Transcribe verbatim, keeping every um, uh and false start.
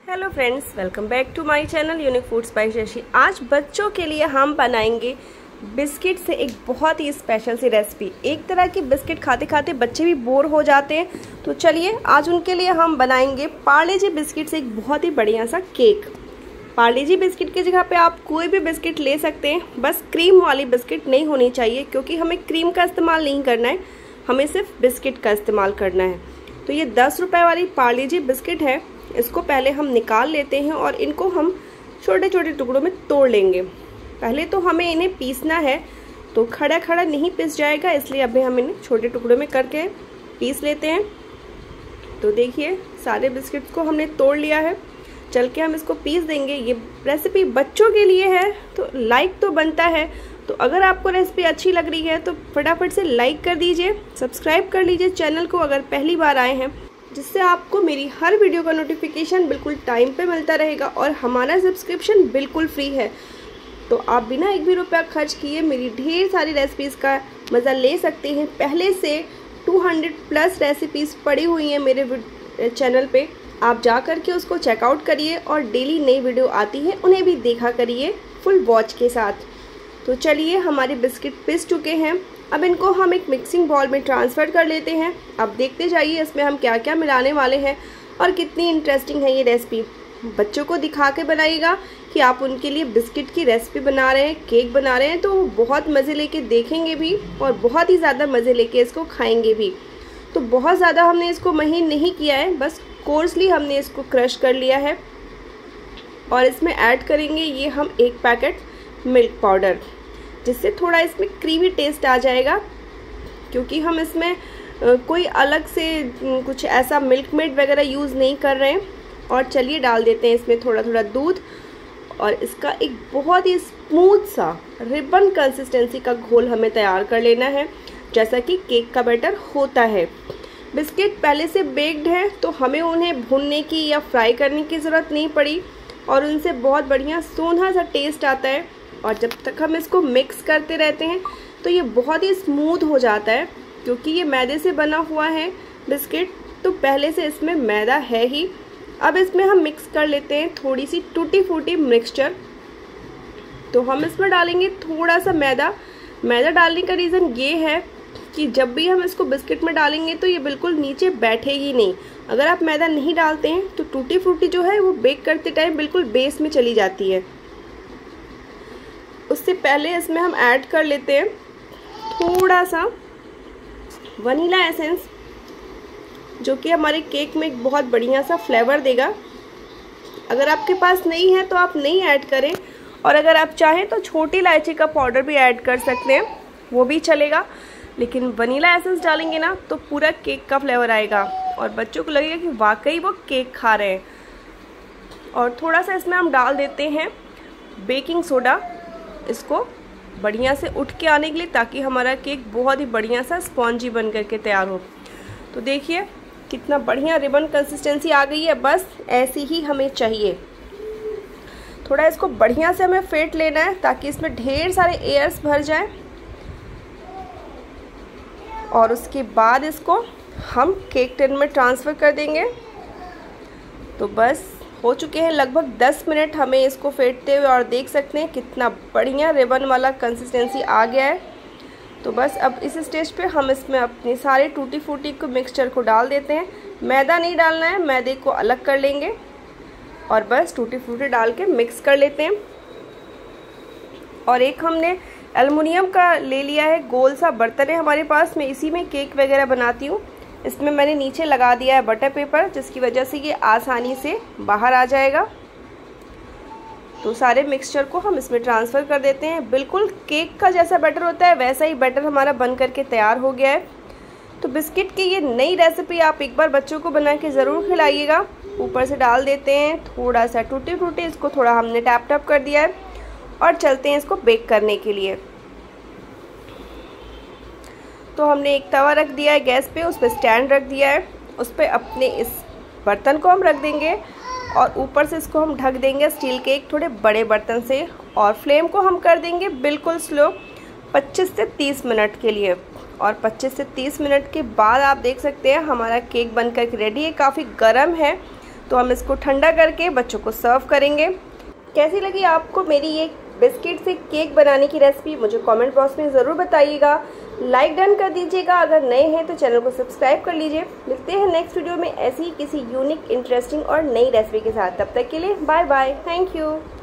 Hello friends, welcome back to my channel unique foods by Shashi. आज बच्चों के लिए हम बनाएंगे बिस्किट से एक बहुत ही स्पेशल सी रेसिपी। एक तरह की बिस्किट खाते खाते बच्चे भी बोर हो जाते हैं, तो चलिए आज उनके लिए हम बनाएंगे पार्ले जी बिस्किट से एक बहुत ही बढ़िया सा केक। पार्ले जी बिस्किट की जगह पे आप कोई भी बिस्किट ले सकते हैं, बस क्रीम वाली बिस्किट नहीं होनी चाहिए क्योंकि हमें क्रीम का इस्तेमाल नहीं करना है, हमें सिर्फ बिस्किट का इस्तेमाल करना है। तो ये दस रुपये वाली पार्ले जी बिस्किट है, इसको पहले हम निकाल लेते हैं और इनको हम छोटे छोटे टुकड़ों में तोड़ लेंगे। पहले तो हमें इन्हें पीसना है, तो खड़ा खड़ा नहीं पिस जाएगा, इसलिए अभी हम इन्हें छोटे टुकड़ों में करके पीस लेते हैं। तो देखिए सारे बिस्किट्स को हमने तोड़ लिया है, चल के हम इसको पीस देंगे। ये रेसिपी बच्चों के लिए है तो लाइक तो बनता है, तो अगर आपको रेसिपी अच्छी लग रही है तो फटाफट से लाइक कर दीजिए, सब्सक्राइब कर लीजिए चैनल को अगर पहली बार आए हैं, जिससे आपको मेरी हर वीडियो का नोटिफिकेशन बिल्कुल टाइम पे मिलता रहेगा। और हमारा सब्सक्रिप्शन बिल्कुल फ्री है, तो आप बिना एक भी रुपया खर्च किए मेरी ढेर सारी रेसिपीज़ का मज़ा ले सकते हैं। पहले से दो सौ प्लस रेसिपीज़ पड़ी हुई हैं मेरे चैनल पे, आप जा कर के उसको चेकआउट करिए और डेली नई वीडियो आती है उन्हें भी देखा करिए फुल वॉच के साथ। तो चलिए हमारे बिस्किट पिस चुके हैं, अब इनको हम एक मिक्सिंग बाउल में ट्रांसफ़र कर लेते हैं। अब देखते जाइए इसमें हम क्या क्या मिलाने वाले हैं और कितनी इंटरेस्टिंग है ये रेसिपी। बच्चों को दिखा के बनाइएगा कि आप उनके लिए बिस्किट की रेसिपी बना रहे हैं, केक बना रहे हैं, तो वो बहुत मज़े लेके देखेंगे भी और बहुत ही ज़्यादा मज़े लेके इसको खाएंगे भी। तो बहुत ज़्यादा हमने इसको महीन नहीं किया है, बस कोर्सली हमने इसको क्रश कर लिया है। और इसमें ऐड करेंगे ये हम एक पैकेट मिल्क पाउडर, जिससे थोड़ा इसमें क्रीमी टेस्ट आ जाएगा, क्योंकि हम इसमें कोई अलग से कुछ ऐसा मिल्क मेड वगैरह यूज़ नहीं कर रहे हैं। और चलिए डाल देते हैं इसमें थोड़ा थोड़ा दूध, और इसका एक बहुत ही स्मूथ सा रिबन कंसिस्टेंसी का घोल हमें तैयार कर लेना है, जैसा कि केक का बैटर होता है। बिस्किट पहले से बेक्ड है, तो हमें उन्हें भूनने की या फ्राई करने की ज़रूरत नहीं पड़ी और उनसे बहुत बढ़िया सोना सा टेस्ट आता है। और जब तक हम इसको मिक्स करते रहते हैं तो ये बहुत ही स्मूथ हो जाता है, क्योंकि ये मैदे से बना हुआ है बिस्किट, तो पहले से इसमें मैदा है ही। अब इसमें हम मिक्स कर लेते हैं थोड़ी सी टूटी फूटी मिक्सचर। तो हम इसमें डालेंगे थोड़ा सा मैदा। मैदा डालने का रीज़न ये है कि जब भी हम इसको बिस्किट में डालेंगे तो ये बिल्कुल नीचे बैठेगी नहीं। अगर आप मैदा नहीं डालते हैं तो टूटी फूटी जो है वो बेक करते टाइम बिल्कुल बेस में चली जाती है। उससे पहले इसमें हम ऐड कर लेते हैं थोड़ा सा वनीला एसेंस, जो कि हमारे केक में एक बहुत बढ़िया सा फ्लेवर देगा। अगर आपके पास नहीं है तो आप नहीं ऐड करें, और अगर आप चाहें तो छोटी इलायची का पाउडर भी ऐड कर सकते हैं, वो भी चलेगा। लेकिन वनीला एसेंस डालेंगे ना तो पूरा केक का फ्लेवर आएगा और बच्चों को लगेगा कि वाकई वो केक खा रहे हैं। और थोड़ा सा इसमें हम डाल देते हैं बेकिंग सोडा, इसको बढ़िया से उठ के आने के लिए, ताकि हमारा केक बहुत ही बढ़िया सा स्पॉन्जी बन करके तैयार हो। तो देखिए कितना बढ़िया रिबन कंसिस्टेंसी आ गई है, बस ऐसी ही हमें चाहिए। थोड़ा इसको बढ़िया से हमें फेंट लेना है ताकि इसमें ढेर सारे एयर्स भर जाएं, और उसके बाद इसको हम केक टिन में ट्रांसफ़र कर देंगे। तो बस हो चुके हैं लगभग दस मिनट हमें इसको फेंटते हुए, और देख सकते हैं कितना बढ़िया रिबन वाला कंसिस्टेंसी आ गया है। तो बस अब इस स्टेज पे हम इसमें अपने सारे टूटी फूटी को मिक्सचर को डाल देते हैं। मैदा नहीं डालना है, मैदे को अलग कर लेंगे और बस टूटी फूटी डाल के मिक्स कर लेते हैं। और एक हमने एल्युमिनियम का ले लिया है, गोल सा बर्तन है हमारे पास, मैं इसी में केक वगैरह बनाती हूँ। इसमें मैंने नीचे लगा दिया है बटर पेपर, जिसकी वजह से ये आसानी से बाहर आ जाएगा। तो सारे मिक्सचर को हम इसमें ट्रांसफ़र कर देते हैं। बिल्कुल केक का जैसा बैटर होता है वैसा ही बैटर हमारा बन करके तैयार हो गया है। तो बिस्किट की ये नई रेसिपी आप एक बार बच्चों को बना के ज़रूर खिलाइएगा। ऊपर से डाल देते हैं थोड़ा सा टूटी फूटी, इसको थोड़ा हमने टैप टैप कर दिया है, और चलते हैं इसको बेक करने के लिए। तो हमने एक तवा रख दिया है गैस पे, उस पर स्टैंड रख दिया है, उस पर अपने इस बर्तन को हम रख देंगे और ऊपर से इसको हम ढक देंगे स्टील के एक थोड़े बड़े बर्तन से, और फ्लेम को हम कर देंगे बिल्कुल स्लो पच्चीस से तीस मिनट के लिए। और पच्चीस से तीस मिनट के बाद आप देख सकते हैं हमारा केक बनकर रेडी है। काफ़ी गर्म है, तो हम इसको ठंडा करके बच्चों को सर्व करेंगे। कैसी लगी आपको मेरी ये बिस्किट से केक बनाने की रेसिपी, मुझे कमेंट बॉक्स में ज़रूर बताइएगा। लाइक डन कर दीजिएगा, अगर नए हैं तो चैनल को सब्सक्राइब कर लीजिए। मिलते हैं नेक्स्ट वीडियो में ऐसी ही किसी यूनिक, इंटरेस्टिंग और नई रेसिपी के साथ। तब तक के लिए बाय बाय, थैंक यू।